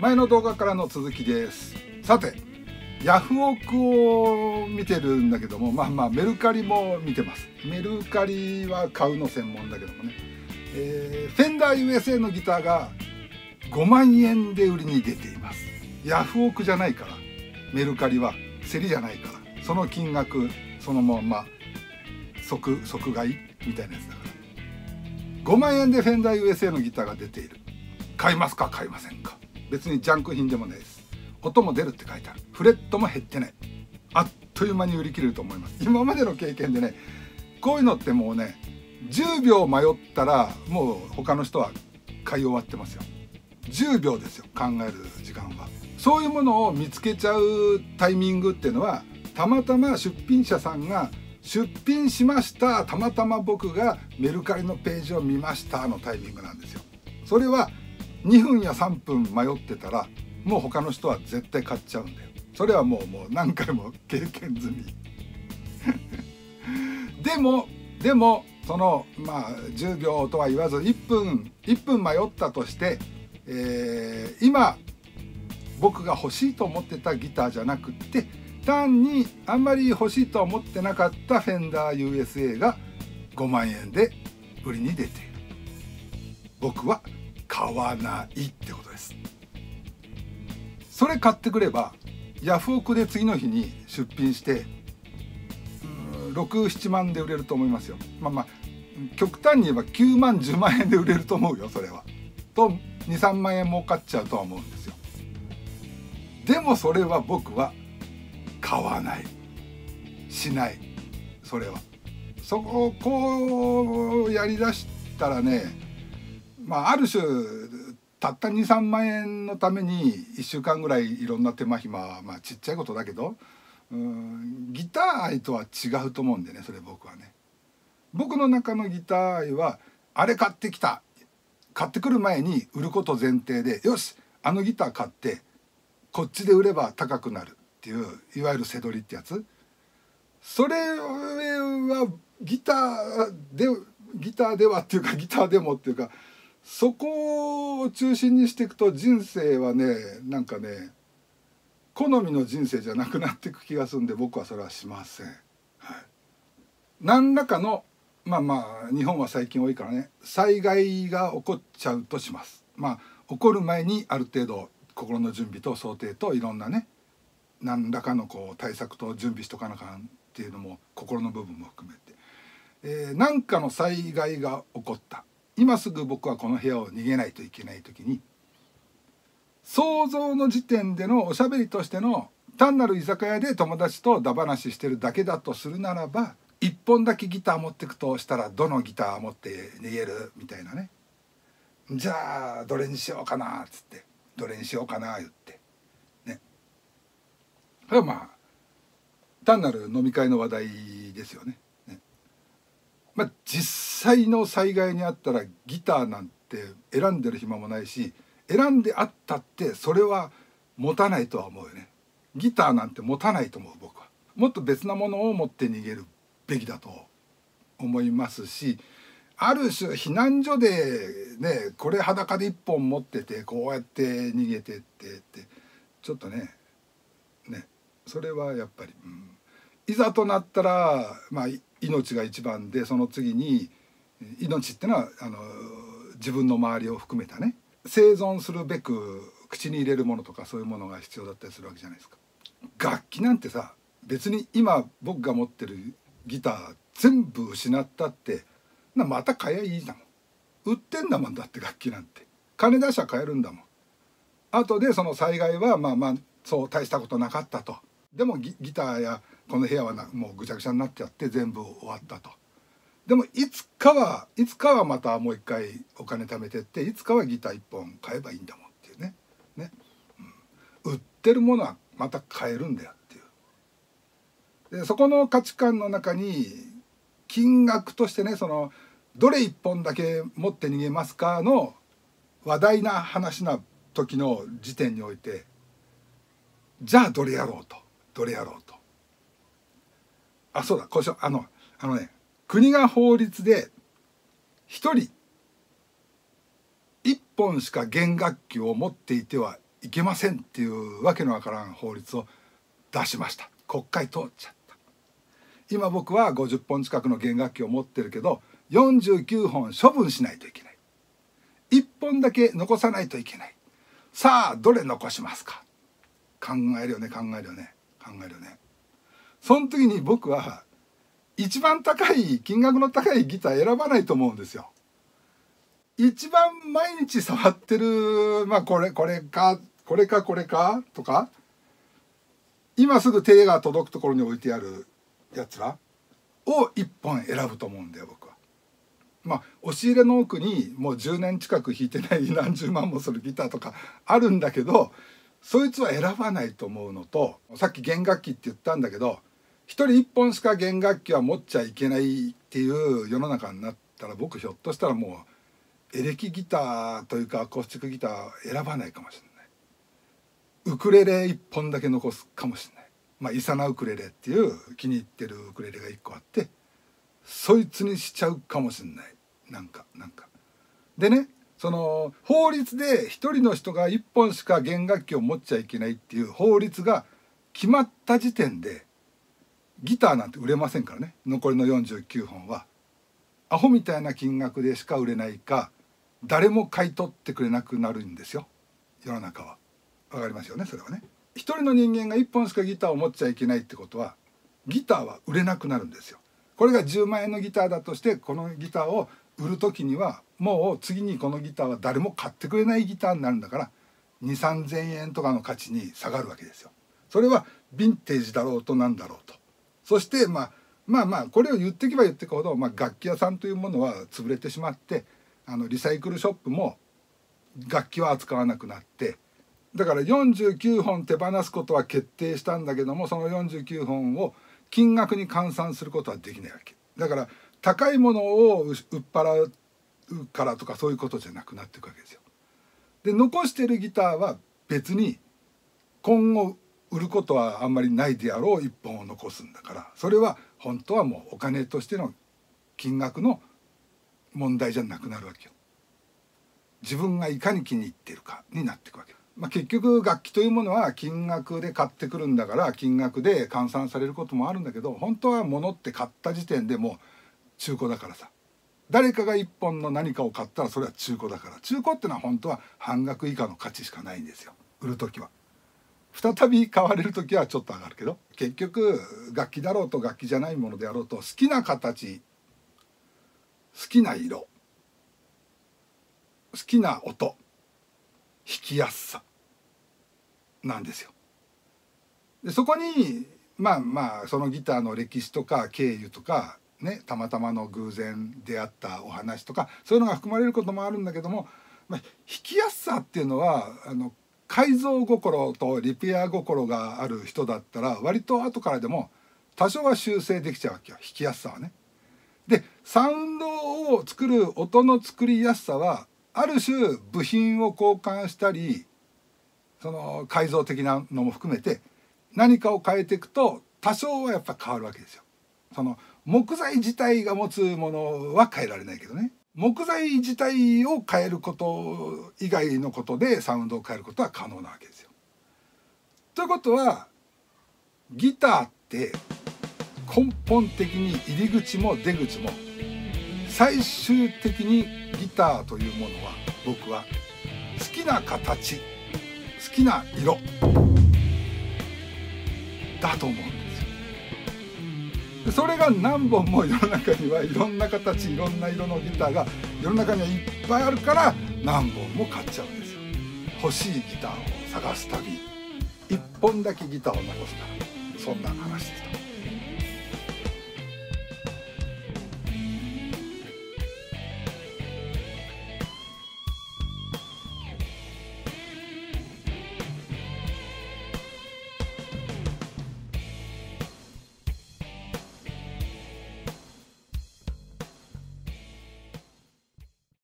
前の動画からの続きです。さて、ヤフオクを見てるんだけども、メルカリも見てます。メルカリは買うの専門だけどもね、フェンダー USA のギターが5万円で売りに出ています。ヤフオクじゃないから、メルカリは競りじゃないから、その金額そのまま即買いみたいなやつだから5万円でフェンダー USA のギターが出ている。買いますか買いませんか。別にジャンク品でもないです。音も出るって書いてある。フレットも減ってない。あっという間に売り切れると思います。今までの経験でね、こういうのってもうね、10秒迷ったらもう他の人は買い終わってますよ。10秒ですよ、考える時間は。そういうものを見つけちゃうタイミングっていうのは、たまたま出品者さんが出品しました、たまたま僕がメルカリのページを見ましたのタイミングなんですよ。それは2分や3分迷ってたらもう他の人は絶対買っちゃうんだよ。それはもう何回も経験済みでもその10秒とは言わず1分迷ったとして、今僕が欲しいと思ってたギターじゃなくって、単にあんまり欲しいと思ってなかったフェンダー USA が5万円で売りに出ている。僕は買わないってことです。それ買ってくればヤフオクで次の日に出品して6、7万で売れると思いますよ。極端に言えば9万10万円で売れると思うよ。それはと2、3万円儲かっちゃうとは思うんですよ。でもそれは僕は買わない、しない。それはそこをこうやりだしたらね、ある種たった2、3万円のために1週間ぐらいいろんな手間暇、ちっちゃいことだけどギター愛とは違うと思うんでね。それ僕はね、僕の中のギター愛はあれ買ってきた、買ってくる前に売ること前提で、よしあのギター買ってこっちで売れば高くなるっていう、いわゆる背取りってやつ。それはギターではっていうか、ギターでもっていうか、そこを中心にしていくと人生はね、好みの人生じゃなくなっていく気がするんで、僕はそれはしません。何らかの日本は最近多いからね、災害が起こっちゃうとします。起こる前にある程度心の準備と想定といろんなね、何らかの対策と準備しとかなかんっていうのも、心の部分も含めて、何かの災害が起こった、今すぐ僕はこの部屋を逃げないといけない時に、想像の時点でのおしゃべりとしての単なる居酒屋で友達とダ話してるだけだとするならば、1本だけギター持ってくとしたらどのギター持って逃げるみたいなね。じゃあどれにしようかなっつって、どれにしようかな言ってね。それは単なる飲み会の話題ですよね。実際の災害にあったらギターなんて選んでる暇もないし、選んであったってそれは持たないとは思うよね。ギターなんて持たないと思う。僕はもっと別なものを持って逃げるべきだと思いますし、ある種避難所でね、これ裸で1本持っててこうやって逃げてってちょっとねそれはやっぱり、いざとなったら命が一番で、その次に命ってのは自分の周りを含めたね、生存するべく口に入れるものとかそういうものが必要だったりするわけじゃないですか。楽器なんてさ、別に今僕が持ってるギター全部失ったってまた買えばいいんだもん。売ってんだもん。だって楽器なんて金出しゃ買えるんだもん。あとでその災害はそう大したことなかったと。でもギターやこの部屋はもうぐちゃぐちゃになっちゃって全部終わったと。でもいつかはまたもう一回お金貯めてって、いつかはギター1本買えばいいんだもんっていうね。売ってるものはまた買えるんだよっていう。でそこの価値観の中に金額としてね、どれ1本だけ持って逃げますかの話題な話な時の時点において、じゃあどれやろうと。そうだ、国が法律で1人1本しか弦楽器を持っていてはいけませんっていうわけのわからん法律を出しました。国会通っちゃった。今僕は50本近くの弦楽器を持ってるけど49本処分しないといけない。1本だけ残さないといけない。さあどれ残しますか。考えるよね考えるよね考えるよね。その時に僕は一番高い金額の高いギター選ばないと思うんですよ。一番毎日触ってるこれかとか今すぐ手が届くところに置いてあるやつらを1本選ぶと思うんだよ僕は。押し入れの奥にもう10年近く弾いてない何十万もするギターとかあるんだけどそいつは選ばないと思うのと、さっき弦楽器って言ったんだけど1人1本しか弦楽器は持っちゃいけないっていう世の中になったら僕ひょっとしたらもうエレキギターというかアコースティックギター選ばないかもしれない。ウクレレ1本だけ残すかもしれない。イサナウクレレっていう気に入ってるウクレレが1個あってそいつにしちゃうかもしれない。なんかでね、その法律で一人の人が1本しか弦楽器を持っちゃいけないっていう法律が決まった時点でギターなんて売れませんからね。残りの49本はアホみたいな金額でしか売れないか誰も買い取ってくれなくなるんですよ世の中は。わかりますよねそれはね。一人の人間が1本しかギターを持っちゃいけないってことはギターは売れなくなるんですよ。これが10万円のギターだとしてこのギターを売る時にはもう次にこのギターは誰も買ってくれないギターになるんだから2、3,000円とかの価値に下がるわけですよ。それはヴィンテージだろうとなんだろうと。そしてこれを言ってけば言ってくほど、楽器屋さんというものは潰れてしまってリサイクルショップも楽器は扱わなくなって、だから49本手放すことは決定したんだけどもその49本を金額に換算することはできないわけだから高いものを売っ払うからとかそういうことじゃなくなっていくわけですよ。で残してるギターは別に今後売ることはあんまりないであろう1本を残すんだからそれは本当はもうお金としての金額の問題じゃなくなるわけよ。自分がいかに気に入っているかになっていくわけ。結局楽器というものは金額で買ってくるんだから金額で換算されることもあるんだけど本当は物って買った時点でもう中古だからさ。誰かが1本の何かを買ったらそれは中古だから中古ってのは本当は半額以下の価値しかないんですよ売る時は。再び買われる時はちょっと上がるけど結局楽器だろうと楽器じゃないものであろうと好きな形好きな色好きな音弾きやすさなんですよ。でそこにそのギターの歴史とか経由とかねたまたまの偶然出会ったお話とかそういうのが含まれることもあるんだけども、弾きやすさっていうのは改造心とリペア心がある人だったら割と後からでも多少は修正できちゃうわけよ弾きやすさはね。でサウンドを作る音の作りやすさはある種部品を交換したりその改造的なのも含めて何かを変えていくと多少はやっぱ変わるわけですよ。その木材自体が持つものは変えられないけどね木材自体を変えること以外のことでサウンドを変えることは可能なわけですよ。ということはギターって根本的に入り口も出口も最終的にギターというものは僕は好きな形好きな色だと思うんですよ。それが何本も世の中にはいろんな形いろんな色のギターが世の中にはいっぱいあるから何本も買っちゃうんですよ。欲しいギターを探す旅一本だけギターを残すからそんな話でした。